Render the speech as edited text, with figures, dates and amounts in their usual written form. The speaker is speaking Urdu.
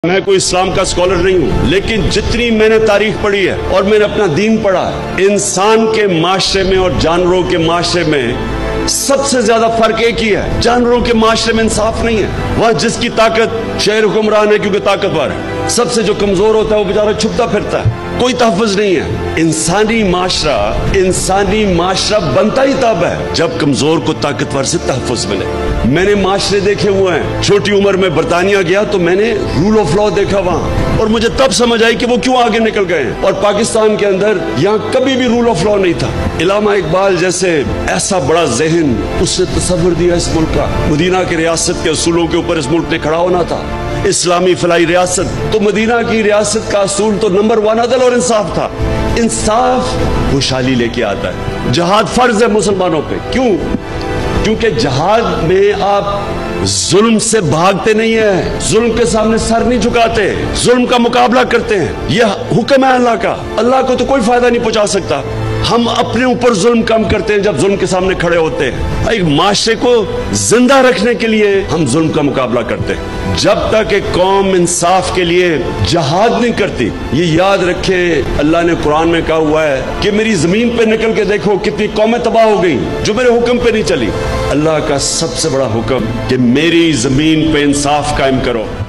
میں کوئی اسلام کا اسکالر نہیں ہوں، لیکن جتنی میں نے تاریخ پڑھی ہے اور میں نے اپنا دین پڑھا ہے، انسان کے معاشرے میں اور جانوروں کے معاشرے میں سب سے زیادہ فرق ایک ہی ہے۔ جانوروں کے معاشرے میں انصاف نہیں ہے۔ وہاں جس کی طاقت شہر حکمران ہے کیونکہ طاقتور ہے، سب سے جو کمزور ہوتا ہے وہ بیچارہ چھپتا پھرتا ہے، کوئی تحفظ نہیں ہے۔ انسانی معاشرہ بنتا ہی تب ہے جب کمزور کو طاقتور سے تحفظ ملے۔ میں نے معاشرے دیکھے ہوئے ہیں، چھوٹی عمر میں برطانیہ گیا تو میں نے رول آف لا دیکھا وہاں، اور مجھے تب سمجھ آئی کہ وہ کیوں آگے نکل گئے ہیں۔ اور پاکستان کے اندر یہاں کبھی بھی رول آف لا نہیں تھا۔ علامہ اقبال جیسے ایسا بڑا ذہن، اس نے تصور دیا اس ملک کا، مدینہ کی ریاست کے اصولوں کے اوپر اس ملک نے کھڑا ہونا تھا۔ اسلامی فلاحی ریاست، تو مدینہ کی ریاست کا اصول تو نمبر 1 عدل اور انصاف تھا۔ انصاف خوشحالی لے کے آتا ہے۔ جہاد فرض ہے مسلمانوں پہ، کیونکہ جہاد میں آپ ظلم سے بھاگتے نہیں ہیں، ظلم کے سامنے سر نہیں جھکاتے، ظلم کا مقابلہ کرتے ہیں۔ یہ حکم ہے اللہ کا، اللہ کو تو کوئی فائدہ نہیں پہنچا سکتا۔ ہم اپنے اوپر ظلم کم کرتے ہیں جب ظلم کے سامنے کھڑے ہوتے ہیں۔ ایک معاشرے کو زندہ رکھنے کے لیے ہم ظلم کا مقابلہ کرتے ہیں۔ جب تک ایک قوم انصاف کے لیے جہاد نہیں کرتی، یہ یاد رکھے اللہ نے قرآن میں کہا ہوا ہے کہ میری زمین پہ نکل کے دیکھو کتنی قومیں تباہ ہو گئیں جو میرے حکم پہ نہیں چلی۔ اللہ کا سب سے بڑا حکم کہ میری زمین پہ انصاف قائم کرو۔